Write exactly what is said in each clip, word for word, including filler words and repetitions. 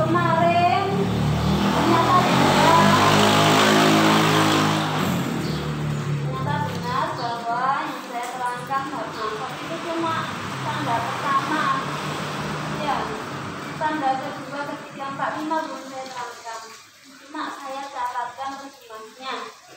kemarin ternyata benar ternyata benar bahwa yang saya terangkan hormon itu cuma standar pertama ya, standar kedua, ketiga, empat, lima belum saya terangkan, cuma saya catatkan terjemahnya.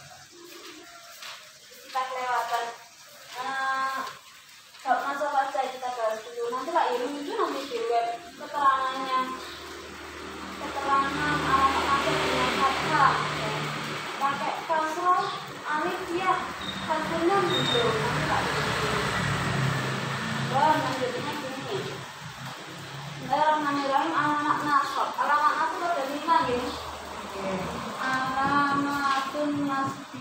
Kita kelewatan uh, kalau masuk aja kita bahas dulu, nanti lah ini muncul nanti di web keterangannya, keterangan alamat nasab dengan fathah ya. Pakai kasroh alif ya hasilnya muncul, nanti lah ini dan menjadinya gini. Bismillahirrahmanirrahim. Alamat nasab, alamat nasab ada lima ya. Alamatun nasbi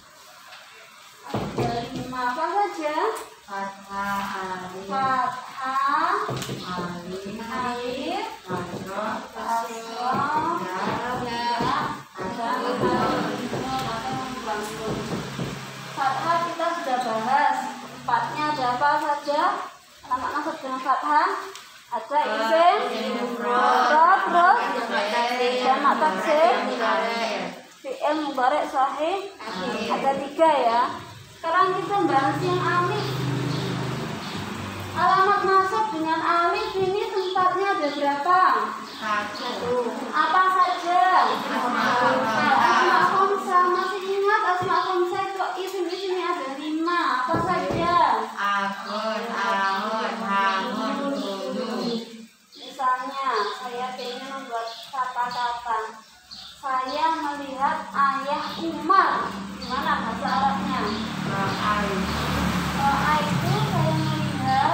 ada lima, apa saja? Fathah, alif, Fathah, alif, alif, kasroh, kasroh, ya, fathah kita sudah bahas. Empatnya ada apa saja? Alamat nasab dengan fathah ada isim, mufrad, terus jamak taksir, fi'il mudhari' sahih, ada tiga ya. Sekarang kita bahas yang alif. Alamat nasab dengan alif ini tempatnya ada berapa? satu. Apa saja? Asma khamsah. Masih ingat asma khamsah itu isim-isimnya ada lima. Apa saja? Akun, ahun, hangun, dulu. Misalnya saya ingin membuat kata-kata. Saya melihat ayah Umar. Gimana bahasa Arabnya? Ra'ai. Ro'a itu saya melihat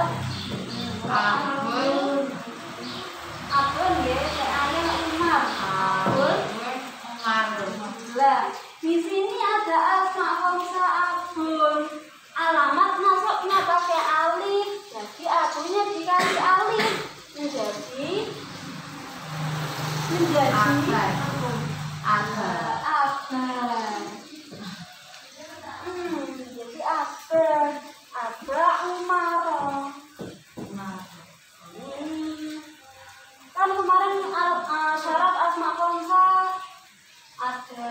Akun. Abun ya, saya ayah Umar. Abun. Umar. Lah, di sini ada asma khamsah abun. Alamat nasabnya pakai alif. Jadi abunnya dikasih alif. Menjadi menjadi Akbar. Akbar. Hmm, jadi Akbar. Akbar Umar. Hmm. Kan kemarin uh, syarat asma khamsah ada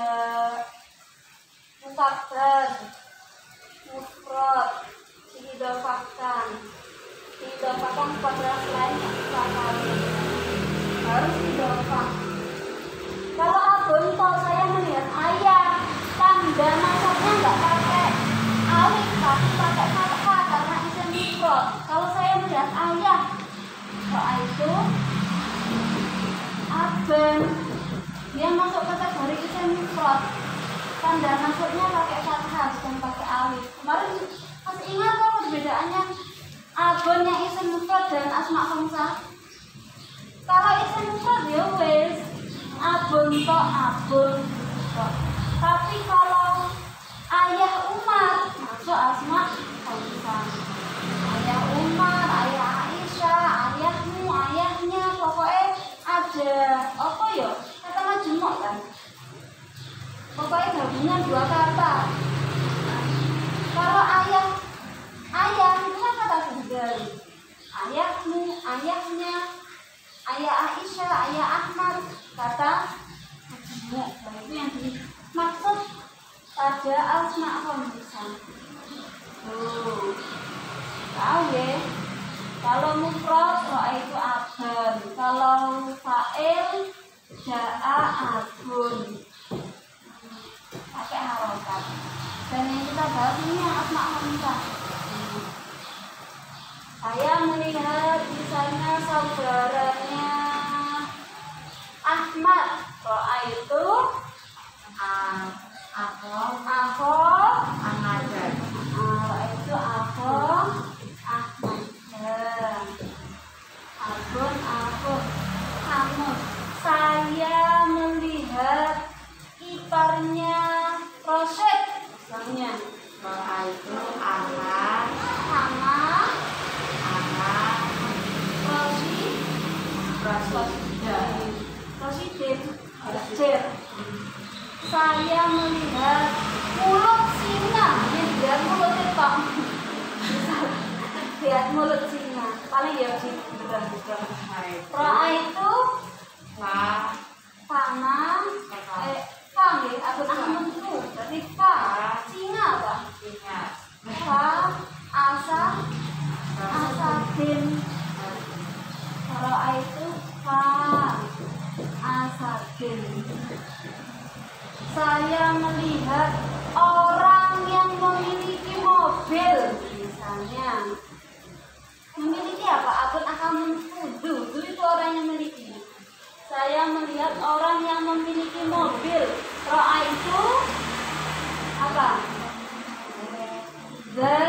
mukabbar, mufrad, diidofahkan, diidofahkan kepada selain kata harus diidofah. Kalau abun, kalau saya melihat ayah, tanda nasabnya nggak pakai alif, tapi pakai fathah karena isim mufrad. Kalau saya melihat ayah, Ro'a itu abun, dia masuk kategori isim mufrad. Tanda nasabnya pakai fathah bukan pakai alif. Kemarin masih ingat kok perbedaannya abun yang isim mufrad dan asma khamsah? Kalau isim mufrad ya wes abun kok abun kok. Tapi kalau ayah Umar masuk asma khamsah. Ayah Umar, ayah Aisyah, ayahmu, ayahnya, pokoknya ada apa ya? Kata majemuk kan? Pokoknya gabungan dua kata. Kalau ayah, ayah itu kan kata tunggal. Ayahmu, ayahnya, ayah Aisyah, ayah Ahmad, kata majemuk. Nah, itu yang dimaksud pada asma khamsah. Tuh, tahu ya? Kalau mufrad Ro'a itu abun, kalau fa'il ja'a abun. Pakai harokat. Dan yang kita bahas ini yang asma khamsah. Saya melihat misalnya saudaranya Ahmad. Ro'a itu Aku, Aho Ahmad. Ro'a itu Aho Ahmad. Abun, abun, kamu. Saya melihat iparnya Rosyid misalnya. Ro'a itu ahad, Sama ahad, Rosyid Rosyid. Rosyidin Rosyid. Saya melihat mulut singa. Ini lihat mulut itu. Lihat mulut singa. Paling ya sih bukan bukan. Ro'a itu Fa, fa asa asadin. Ra'aitu fa asadin. Saya melihat orang yang memiliki mobil, misalnya. Memiliki apa? Akun akan fudu, itu orang yang memiliki. Saya melihat orang yang memiliki mobil. Ra'aitu apa? The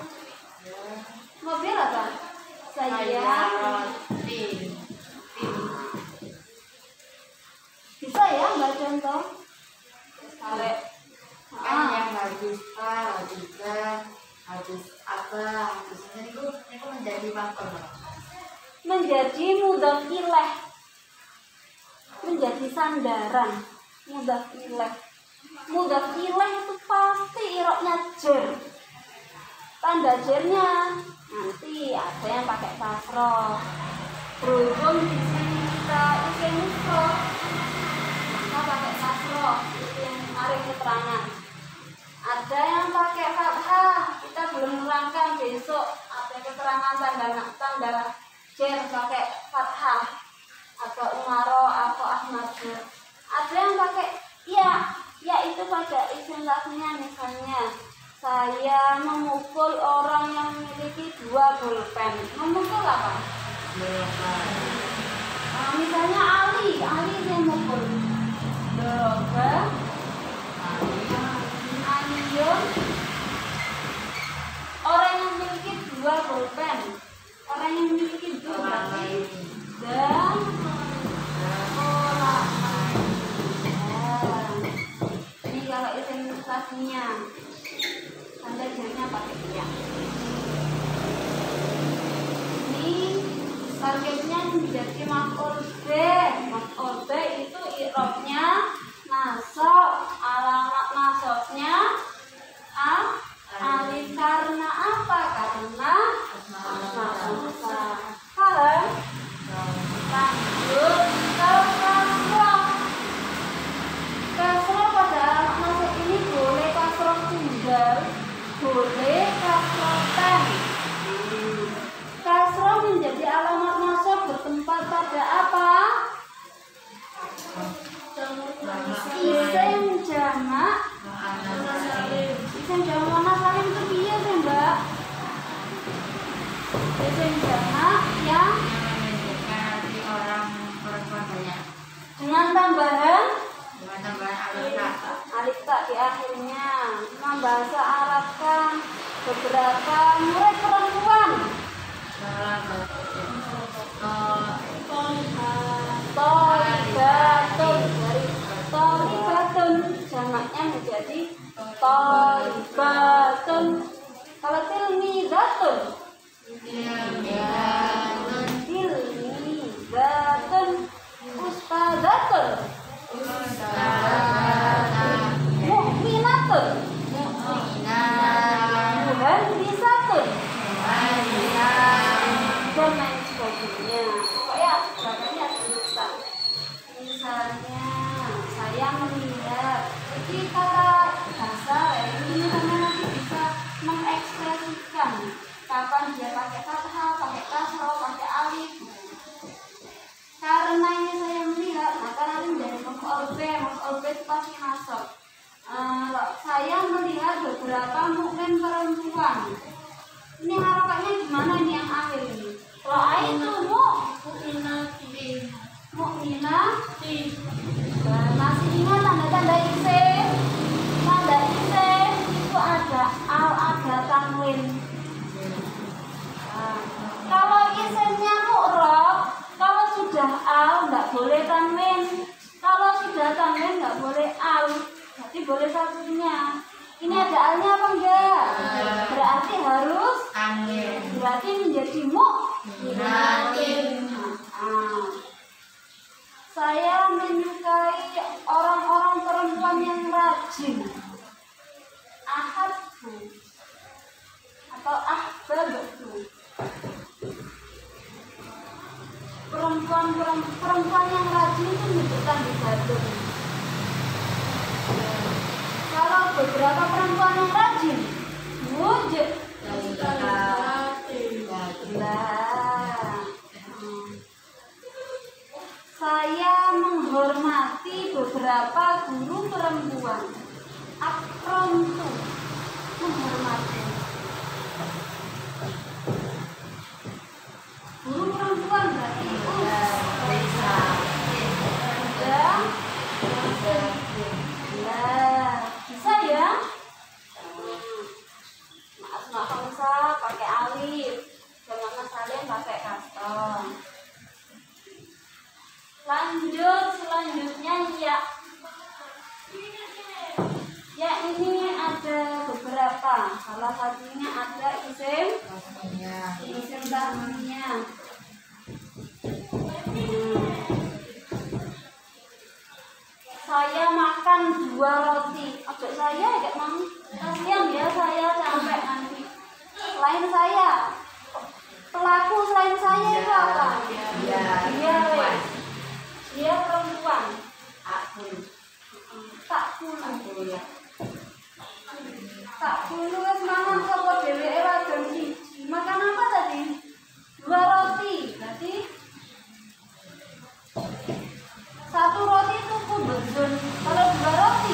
mobil apa? Saya bisa ya nggak contoh? Kalau kan yang habis A, habis B, habis apa, habis ini itu itu menjadi faktor menjadi mudhaf ilaih, menjadi sandaran. Mudhaf ilaih, mudhaf ilaih itu pasti iroknya jer. Tanda jernya nanti ada yang pakai kasroh. Berhubung di sini kita isi mufrad, maka pakai kasroh. Itu yang kemarin keterangan. Ada yang pakai fathah, kita belum menerangkan besok ada keterangan tanda tanda jer pakai fathah atau umaro atau ahmad. Ada yang pakai ya, ya itu pada isim lafznya. Misalnya saya memukul orang yang memiliki dua pulpen. Memukul apa? Nah, misalnya Ali, Ali yang memukul. Berapa? Aliyun. Orang yang memiliki dua pulpen. Orang yang memiliki dua berarti dan sekolah. Ini kalau isim lafznya. Tanda jernya pakai ya. Ini targetnya menjadi maf'ul bih. Maf'ul bih itu i'rabnya nasab, alamat nasabnya a alif. Karena apa? Karena masa. Paham? Lanjut kalau kasroh. Kasroh pada alamat nasab ini boleh kasroh tunggal, boleh kasroh ten. Kasroh menjadi alamat nasab bertempat pada apa? Isim jamak. Isim jamak mana salim itu piye sih, Mbak? Isim jamak yang menunjukkan orang perempuan banyak dengan tambahan dengan tambahan alif tak. alif tak di akhirnya. Membahasa Arabkan beberapa murid perempuan. Tolibatun, dari tolibatun jamaknya menjadi tolibatun. Kalau tilmidatun, tilmidatun, ustadzatun, mu'minatun, muhandisatun, dan lain sebagainya. Pokoknya sebagainya disebutkan. Misalnya saya melihat, jadi kata bahasa ini karena nanti bisa mengekspresikan kapan dia pakai fathah, pakai kasroh, pakai alif. Karena ini saya melihat, maka nanti menjadi maf'ul bih. Maf'ul bih itu pasti masuk. Uh, saya melihat beberapa mukmin perempuan. Ini harokatnya gimana nih yang akhir ini? Ra'aitu mu'minati. Mu'minati. Masih ingat tanda-tanda isim? Tanda isim itu ada al, ada tanwin. Nah, kalau isimnya mu'rab, kalau sudah al nggak boleh tanwin. Kalau sudah tanwin nggak boleh al. Berarti boleh satunya. Ini ada alnya apa enggak? Berarti harus Tanwin. Berarti menjadi mu'minatin. Nah, saya menyukai orang-orang perempuan yang rajin. Ahabbu atau ahbabtu. Perempuan perempuan yang rajin itu menunjukkan di gadung. Kalau beberapa perempuan yang rajin, wujud Salah satunya ada isim Tasniya. isim tasniya. Saya makan dua roti. Ojo saya enggak mau. Kasihan ya saya sampai nanti. Selain saya, pelaku selain saya itu apa? Dia. Dia wes. Dia perempuan. Aku. Tak puluh. Aku ya. Tak puluh wes mangan sapa dheweke ra jam siji. Makan apa tadi? Dua roti. Berarti satu roti itu kubezun. Kalau dua roti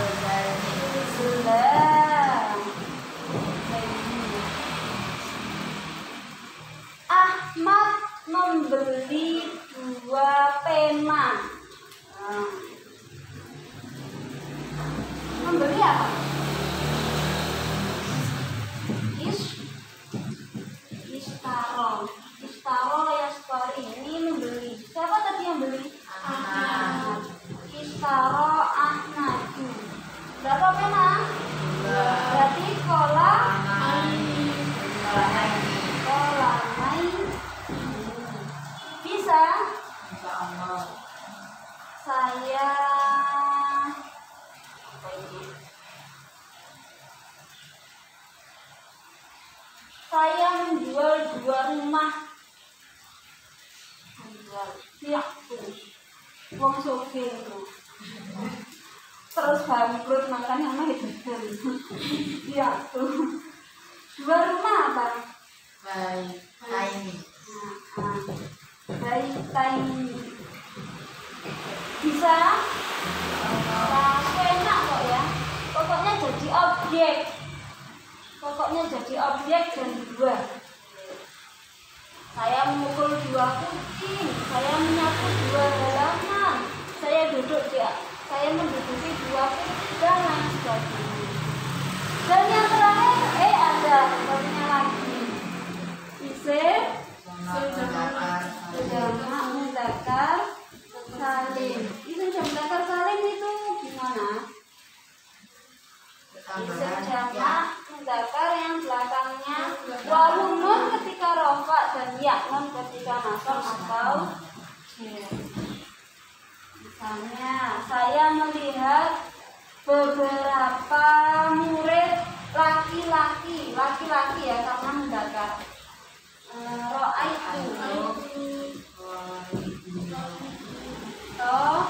sudah. Ahmad membeli dua pena. Nah. Membeli apa? Is Istaro. Istaro ya story. Ini membeli. Siapa tadi yang beli? Ahmad. Istaro Ahmadu. Berapa pena? Berarti kola kola main. Bisa? Saya apa ini? Saya menjual dua rumah. Menjual. Ya, tuh. Wong sugih itu. Terus bangkrut makanya mah itu. Ya, tuh. Dua rumah apa? Baik. Kaini. Nah, baik tiny. Bisa? Nah, enak kok ya. Pokoknya jadi objek. Pokoknya jadi objek dan dua. Saya memukul dua kucing. Saya menyapu dua halaman. Saya duduk di, saya menduduki dua kucing dan lain sebagainya. Dan yang terakhir, eh ada satunya lagi. Isim jamak mudzakkar salim. Isim jamak salim itu gimana? Isim jamak mudzakkar yang belakangnya wawu nun ketika rafa dan ya nun ketika nasab atau jar. Misalnya, saya melihat beberapa murid laki-laki, laki-laki ya karena mudzakkar. Ra'aitu toh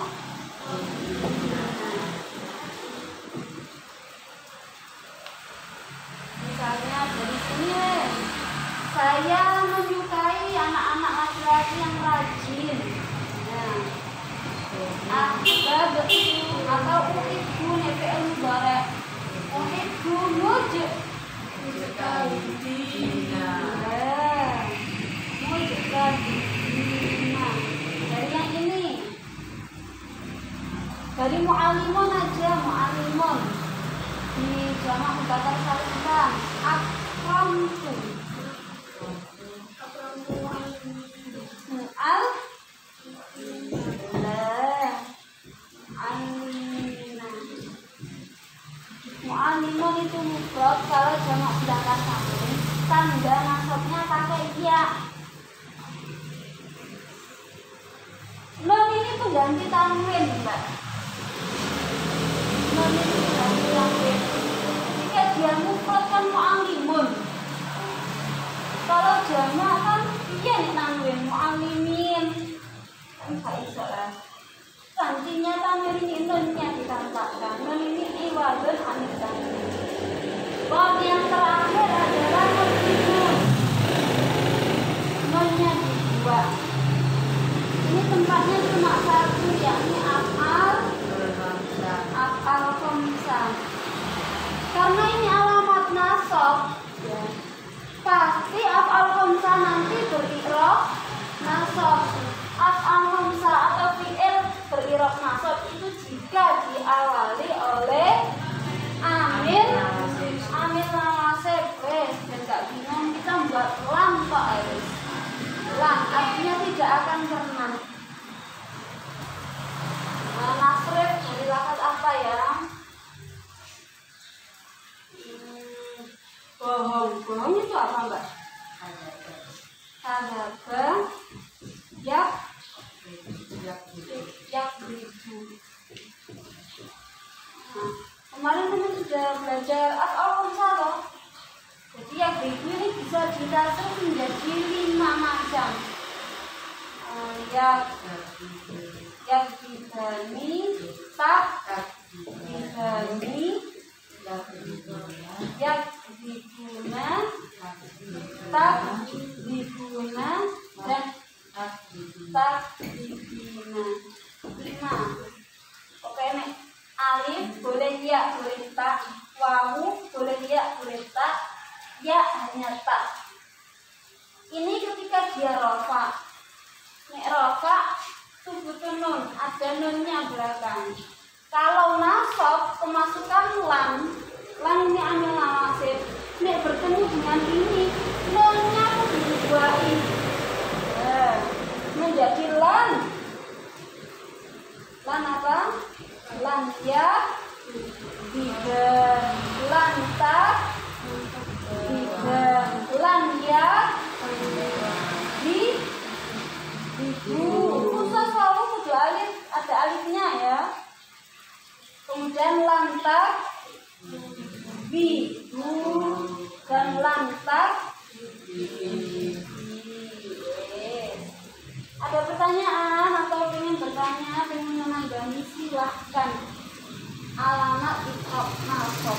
misalnya dari sini saya menyukai anak-anak laki-laki yang rajin. Nah, ahbab atau uhibbu nih fi'il mudhari'. Uhibbu nuj menyukai Nah, dari yang ini, dari mu'alimun aja, mu'alimun di jamak mudzakkar salim kan akramtu al lah aina. Mu'alimun itu mufrad. Kalau jamak mudzakkar salim tanda nasabnya pakai ya. Nun ini tuh ganti tanwin, Mbak. Nun ini ganti tanwin. Jika dia mufrad kan mu'alimun. Kalau jamak kan iya nih tanwin mu'alimin. Kan nggak bisa lah. Gantinya tanwin ini nunnya ditampakkan. Nun ini iwadun anil tanwin. Bab yang terakhir adalah nun. Nunnya dibuat. Ini tempatnya cuma satu, yakni af'al af'al khamsah. Karena ini alamat nasab, ya, pasti af'al khamsah nanti beri'rab nasab. Af'al khamsah atau fi'il beri'rab nasab itu jika diawali oleh amil amil nasab. Eh, dan gak bingung kita buat lam kok harus. Lam artinya tidak akan pernah. Nah, nasrif dari lafaz apa ya? Hmm, bohong. Bohong itu apa Mbak? Kadaba yak yak ribu. Nah, kemarin teman sudah belajar asal loh. Jadi yak ribu ini bisa ditarik menjadi lima macam. Uh, yak yak dibani tak dibani yak diguna tak diguna dan tak diguna. Lima. Oke nih, alif boleh ya boleh tak, wawu boleh ya boleh tak, ya hanya tak. Ini ketika dia rofa. Nek rofa tuh butuh nun, ada nunnya belakang. Kalau nasab kemasukan lam, lam ini amil nawasib. Nek bertemu dengan ini, nunnya tuh dibuahin eh, menjadi lam. Lam apa? Lam ya, tiga, lam tak, tiga, lam ya, di, ibu. Khusus selalu kudu alif, ada alifnya ya. Kemudian lantak bibu dan lantak bi. Ada pertanyaan atau ingin bertanya, ingin menambahi silahkan. Alamat ikhab nasab.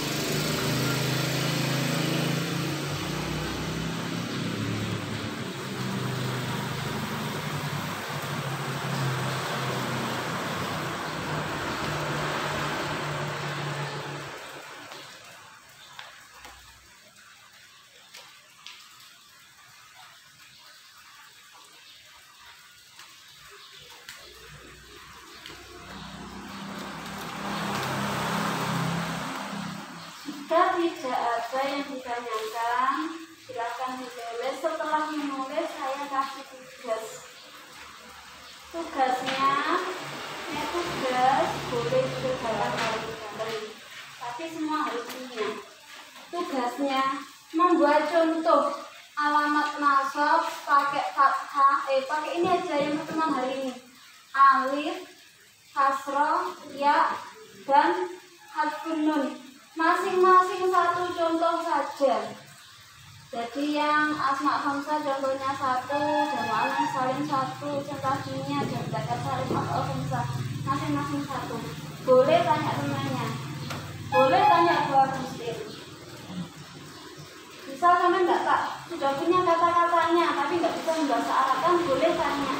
Jika tidak ada yang ditanyakan, silakan ditulis. Setelah menulis, saya kasih tugas. Tugasnya, ini tugas boleh dikerjakan hari-hari, tapi semua harus punya. Tugasnya membuat contoh alamat nasab pakai fathah. Eh, pakai ini aja yang pertemuan hari ini. Alif, kasroh, ya, dan harfun nun. Masing-masing satu contoh saja. Jadi yang asma khamsah contohnya satu, jamaah salim satu, contoh dunia dan zakat salim asal khamsah masing-masing satu. Boleh tanya temannya, boleh tanya dua muslim. Misal kalian nggak tak sudah punya kata-katanya tapi nggak bisa membahasa Arab, kan boleh tanya.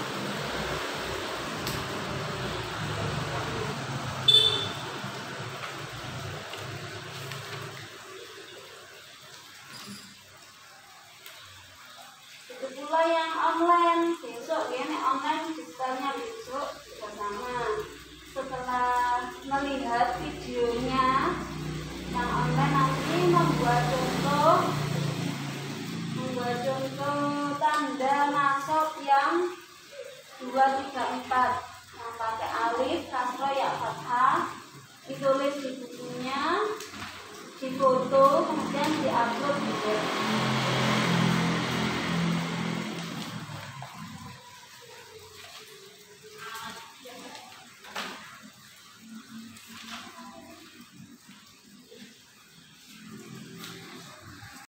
Pula yang online besok ya, nek online digitalnya besok juga sama. Setelah melihat videonya yang online nanti membuat contoh membuat contoh tanda nasab yang dua tiga empat yang pakai alif, kasroh, ya, fathah, ditulis di bukunya, difoto.